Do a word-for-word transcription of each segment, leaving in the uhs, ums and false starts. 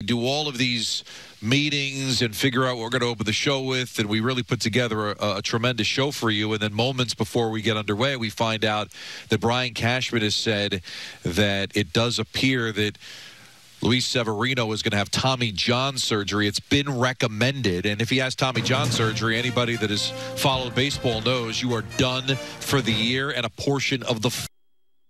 do all of these meetings and figure out what we're going to open the show with, and we really put together a, a tremendous show for you. And then moments before we get underway, we find out that Brian Cashman has said that it does appear that Luis Severino is going to have Tommy John surgery. It's been recommended, and if he has Tommy John surgery, anybody that has followed baseball knows you are done for the year and a portion of the f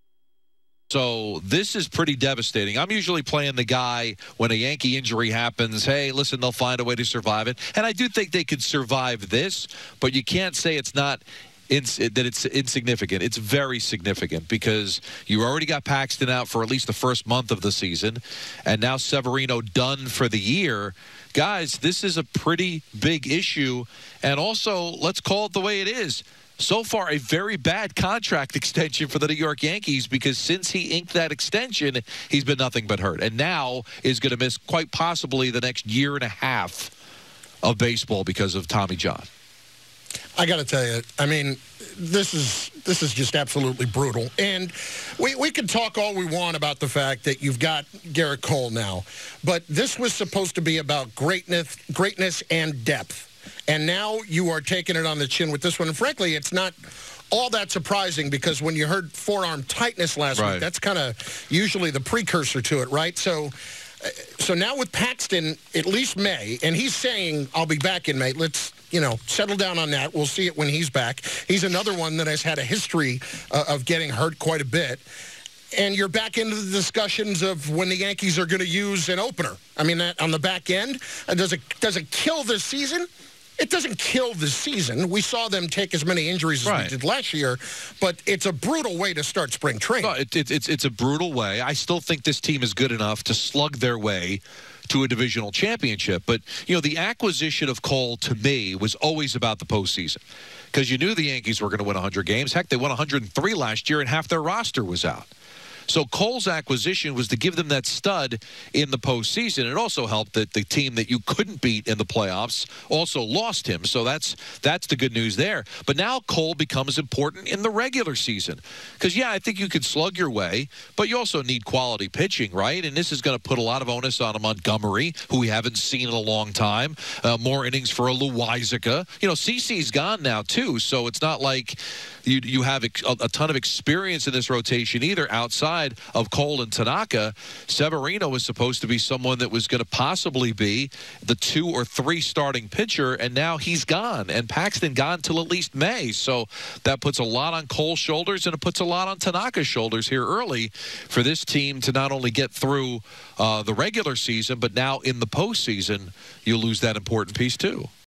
So this is pretty devastating. I'm usually playing the guy when a Yankee injury happens, hey, listen, they'll find a way to survive it. And I do think they could survive this, but you can't say it's not ins that it's insignificant. It's very significant because you already got Paxton out for at least the first month of the season, and now Severino done for the year. Guys, this is a pretty big issue, and also, let's call it the way it is. So far, a very bad contract extension for the New York Yankees, because since he inked that extension, he's been nothing but hurt. And now is going to miss quite possibly the next year and a half of baseball because of Tommy John. I got to tell you, I mean, this is this is just absolutely brutal. And we, we can talk all we want about the fact that you've got Garrett Cole now. But this was supposed to be about greatness, greatness and depth. And now you are taking it on the chin with this one. And frankly, it's not all that surprising, because when you heard forearm tightness last right. week, that's kind of usually the precursor to it, right? So, so now with Paxton, at least May, and he's saying, I'll be back in May. Let's, you know, settle down on that. We'll see it when he's back. He's another one that has had a history uh, of getting hurt quite a bit. And you're back into the discussions of when the Yankees are going to use an opener. I mean, that on the back end, uh, does it does it kill this season? It doesn't kill the season. We saw them take as many injuries as right. we did last year, but it's a brutal way to start spring training. No, it, it, it's, it's a brutal way. I still think this team is good enough to slug their way to a divisional championship. But, you know, the acquisition of Cole, to me, was always about the postseason, because you knew the Yankees were going to win one hundred games. Heck, they won one hundred three last year, and half their roster was out. So Cole's acquisition was to give them that stud in the postseason. It also helped that the team that you couldn't beat in the playoffs also lost him. So that's that's the good news there. But now Cole becomes important in the regular season. Because, yeah, I think you could slug your way, but you also need quality pitching, right? And this is going to put a lot of onus on a Montgomery, who we haven't seen in a long time. Uh, more innings for a Loizica. You know, CeCe's gone now, too, so it's not like you, you have a, a ton of experience in this rotation either outside of Cole and Tanaka. Severino was supposed to be someone that was going to possibly be the two or three starting pitcher, and now he's gone, and Paxton gone till at least May. So that puts a lot on Cole's shoulders, and it puts a lot on Tanaka's shoulders here early for this team to not only get through uh, the regular season, but now in the postseason, you lose that important piece too.